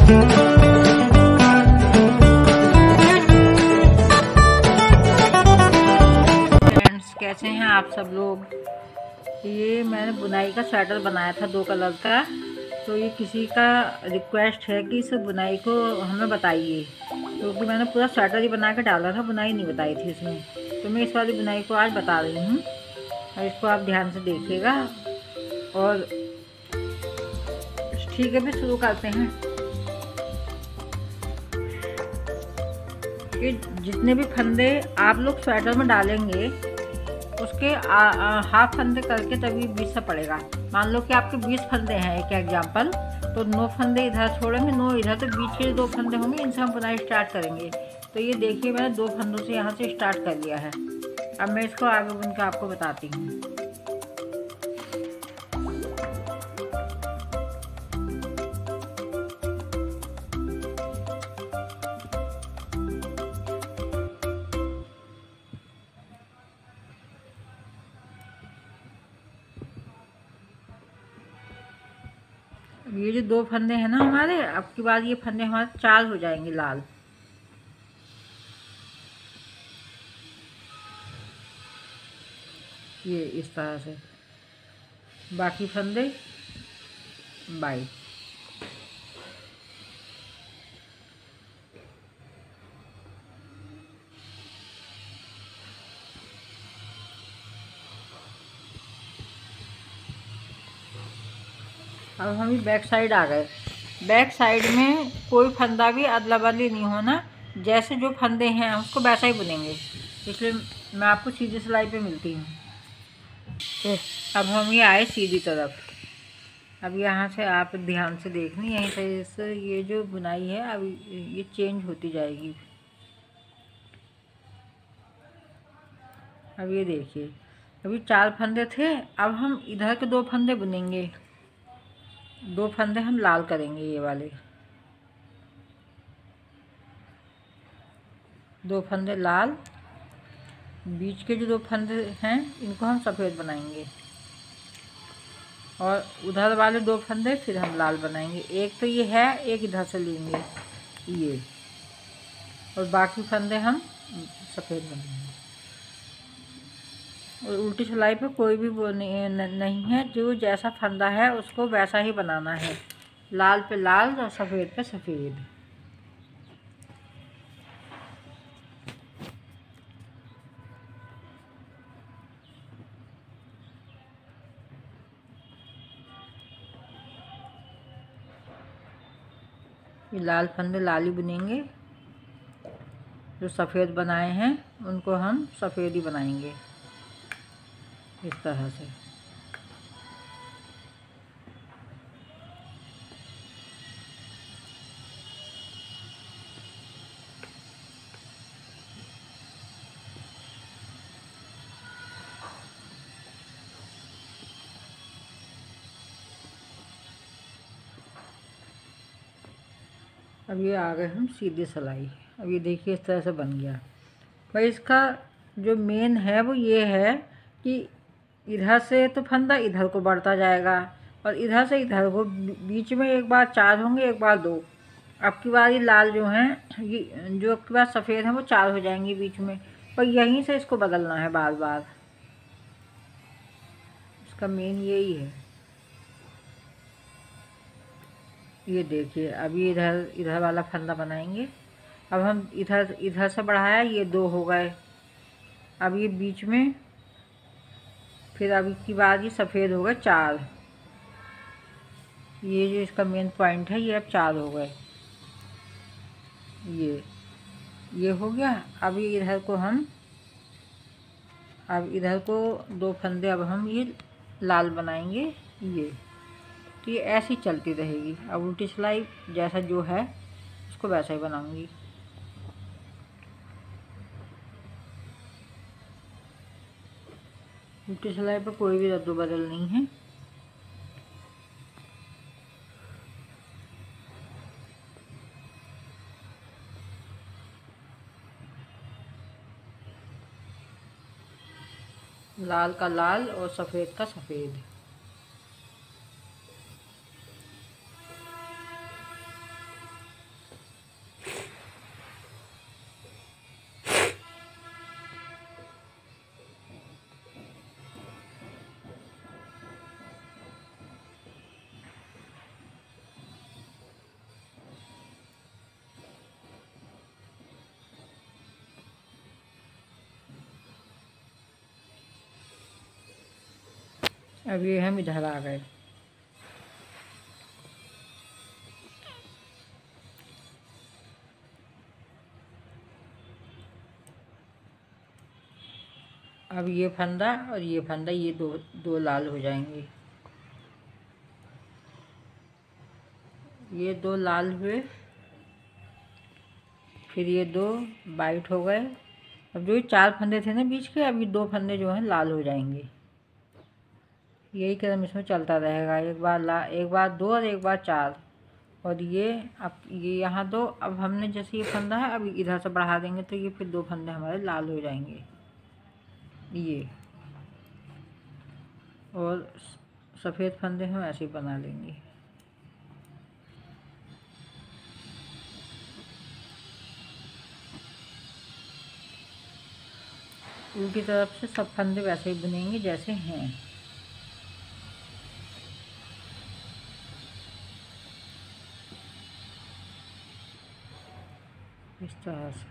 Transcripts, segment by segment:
Friends, कैसे हैं आप सब लोग। ये मैंने बुनाई का स्वेटर बनाया था 2 कलर का। तो ये किसी का रिक्वेस्ट है कि इस बुनाई को हमें बताइए, क्योंकि मैंने पूरा स्वेटर ही बना के डाला था, बुनाई नहीं बताई थी इसमें। तो मैं इस वाली बुनाई को आज बता रही हूँ और इसको आप ध्यान से देखिएगा। और ठीक है, फिर शुरू करते हैं। कि जितने भी फंदे आप लोग स्वेटर में डालेंगे उसके हाफ फंदे करके तभी 20 से पड़ेगा। मान लो कि आपके 20 फंदे हैं, एक एग्जाम्पल, तो 9 फंदे इधर छोड़ेंगे, 9 इधर, तो बीच के 2 फंदे होंगे, इनसे हम बुनाई स्टार्ट करेंगे। तो ये देखिए, मैंने 2 फंदों से यहाँ से स्टार्ट कर लिया है। अब मैं इसको आगे बुन के आपको बताती हूँ। ये जो 2 फंदे हैं ना हमारे, अब की बार ये फंदे हमारे 4 हो जाएंगे लाल। ये इस तरह से, बाकी फंदे वाइट। अब हम ये बैक साइड आ गए। बैक साइड में कोई फंदा भी अदला बदली नहीं होना, जैसे जो फंदे हैं उसको वैसा ही बुनेंगे। इसलिए मैं आपको सीधी सिलाई पे मिलती हूँ। तो अब हम ये आए सीधी तरफ। अब यहाँ से आप ध्यान से देखनी, यहीं से ये जो बुनाई है अब ये चेंज होती जाएगी। अब ये देखिए, अभी 4 फंदे थे, अब हम इधर के 2 फंदे बुनेंगे। 2 फंदे हम लाल करेंगे, ये वाले 2 फंदे लाल। बीच के जो 2 फंदे हैं इनको हम सफ़ेद बनाएंगे, और उधर वाले 2 फंदे फिर हम लाल बनाएंगे। एक तो ये है, एक इधर से लेंगे ये, और बाकी फंदे हम सफ़ेद बनाएंगे। और उल्टी सिलाई पे कोई भी वो नहीं है, जो जैसा फंदा है उसको वैसा ही बनाना है। लाल पे लाल और सफ़ेद पे सफ़ेद। ये लाल फंदे लाल ही बुनेंगे, जो सफ़ेद बनाए हैं उनको हम सफ़ेद ही बनाएंगे इस तरह से। अब ये आ गए हम सीधी सिलाई। अब ये देखिए इस तरह से बन गया। भाई इसका जो मेन है वो ये है कि इधर से तो फंदा इधर को बढ़ता जाएगा, और इधर से इधर को बीच में एक बार 4 होंगे, एक बार 2। अब की बार ये लाल जो हैं, ये जो अब की बार सफ़ेद हैं वो 4 हो जाएंगे बीच में, पर यहीं से इसको बदलना है बार बार। इसका मेन यही है। ये देखिए, अभी इधर वाला फंदा बनाएंगे। अब हम इधर से बढ़ाया, ये 2 हो गए। अब ये बीच में, फिर अभी की बार ये सफ़ेद हो गए 4। ये जो इसका मेन पॉइंट है, ये अब 4 हो गए। ये हो गया। अब ये इधर को 2 फंदे अब हम ये लाल बनाएंगे। ये तो ये ऐसी चलती रहेगी। अब उल्टी सिलाई जैसा जो है उसको वैसा ही बनाऊंगी। उल्टी सिलाई पर कोई भी रद्द बदल नहीं है। लाल का लाल और सफ़ेद का सफ़ेद। अब ये हम इधर आ गए। अब ये फंदा और ये फंदा, ये दो दो लाल हो जाएंगे। ये दो लाल हुए, फिर ये दो वाइट हो गए। अब जो ये 4 फंदे थे ना बीच के, अब ये 2 फंदे जो हैं लाल हो जाएंगे। यही क्रम इसमें चलता रहेगा, एक बार 2 और एक बार 4। और ये अब ये यहाँ 2, अब हमने जैसे ये फंदा है अब इधर से बढ़ा देंगे तो ये फिर 2 फंदे हमारे लाल हो जाएंगे ये। और सफ़ेद फंदे हम ऐसे ही बना लेंगे। उल्टी तरफ से सब फंदे वैसे ही बुनेंगे जैसे हैं। इस तरह से।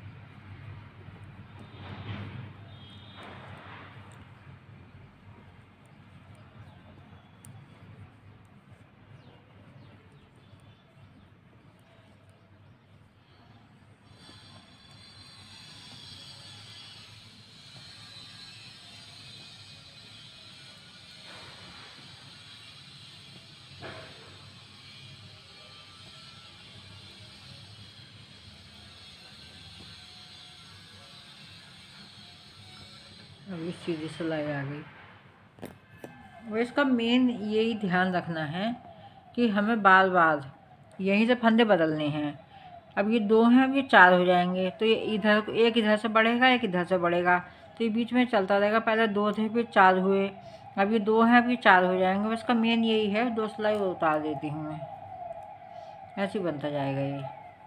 अभी सीधी सिलाई आ गई। और इसका मेन यही ध्यान रखना है कि हमें बार बार यहीं से फंदे बदलने हैं। अब ये 2 हैं, अब ये 4 हो जाएंगे तो ये इधर एक इधर से बढ़ेगा, एक इधर से बढ़ेगा, तो ये बीच में चलता रहेगा। पहले 2 थे फिर 4 हुए, अब ये 2 हैं, अब ये 4 हो जाएंगे। बस इसका मेन यही है। 2 सिलाई और उतार देती हूँ मैं, ऐसे ही बनता जाएगा ये।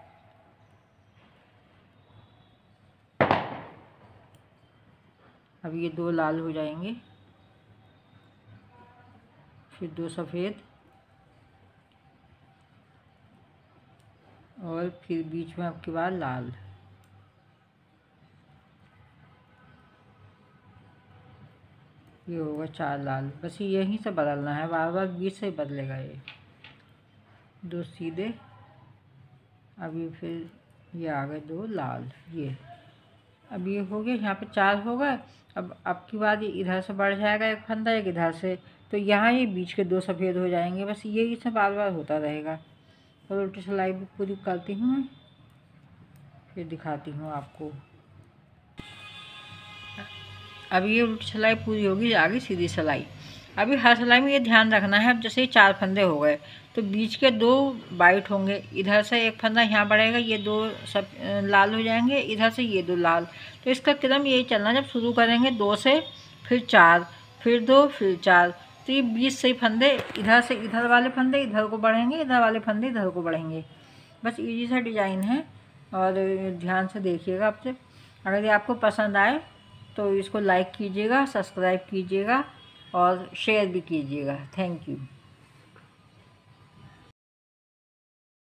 अब ये 2 लाल हो जाएंगे, फिर 2 सफ़ेद, और फिर बीच में अब की बार लाल। ये होगा 4 लाल। बस यहीं से बदलना है, बार बार बीच से ही बदलेगा ये। 2 सीधे, अभी फिर ये आ गए 2 लाल। ये अब ये हो गए, यहाँ पे 4 हो गए। अब की बार ये इधर से बढ़ जाएगा एक फंदा, एक इधर से, तो यहाँ ये बीच के 2 सफ़ेद हो जाएंगे। बस ये इसमें बार बार होता रहेगा। और उल्टी सिलाई भी पूरी करती हूँ मैं, फिर दिखाती हूँ आपको। अब ये उल्टी सिलाई पूरी होगी, आगे सीधी सिलाई। अभी हर सिलाई में ये ध्यान रखना है। अब जैसे ये 4 फंदे हो गए तो बीच के 2 वाइट होंगे, इधर से एक फंदा यहाँ बढ़ेगा, ये 2 सब लाल हो जाएंगे, इधर से ये 2 लाल। तो इसका क्रम यही चलना, जब शुरू करेंगे 2 से, फिर 4, फिर 2, फिर 4, तो ये 20 से फंदे इधर से, इधर वाले फंदे इधर को बढ़ेंगे, इधर वाले फंदे इधर को बढ़ेंगे। बस इजी सा डिज़ाइन है, और ध्यान से देखिएगा। आपसे अगर ये आपको पसंद आए तो इसको लाइक कीजिएगा, सब्सक्राइब कीजिएगा और शेयर भी कीजिएगा। Thank you.